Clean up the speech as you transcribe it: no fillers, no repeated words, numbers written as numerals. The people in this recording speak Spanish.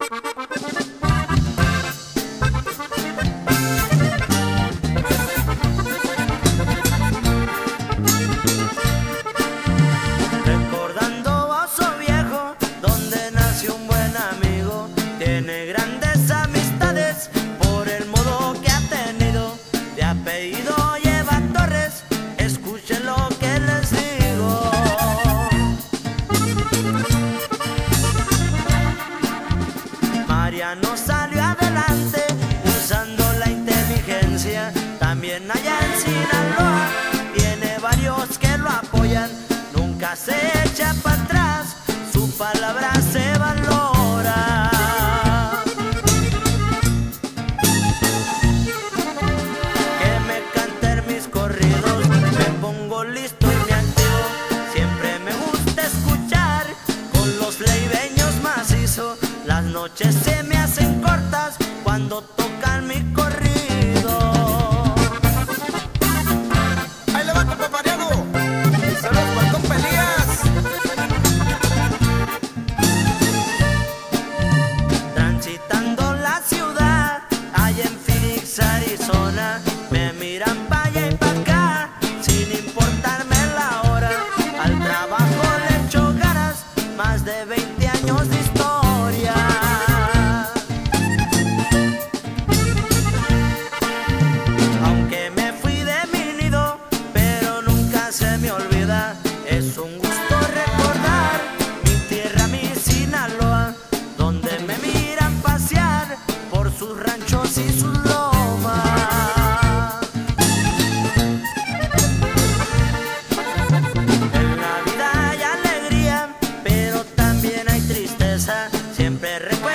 Recordando Oso Viejo, donde nació un buen amigo, tiene grandes amistades por el modo que ha tenido. De apellido lleva Torres, escuchen lo que les digo. Mariano salió adelante usando la inteligencia. También allá en Sinaloa tiene varios que lo apoyan. Nunca se echa para atrás, su palabra se valora. Que me canten mis corridos, me pongo listo y me activo. Siempre me gusta escuchar con los leibeños macizo. Las noches se me hacen cortas cuando tocan mi corrido. ¡Ahí le va, compa Mariano! ¡Y saludos para el compa Elías! Transitando la ciudad, allá en Phoenix, Arizona, me miran pa' allá y pa' acá, sin importarme la hora. Al trabajo le echo ganas, más de 20 años de historia. Aunque me fui de mi nido, pero nunca se me olvida. Es un gusto recordar mi tierra, mi Sinaloa, donde me miran pasear por sus ranchos y sus lomas. En la vida hay alegría, pero también hay tristeza. Siempre recuerdo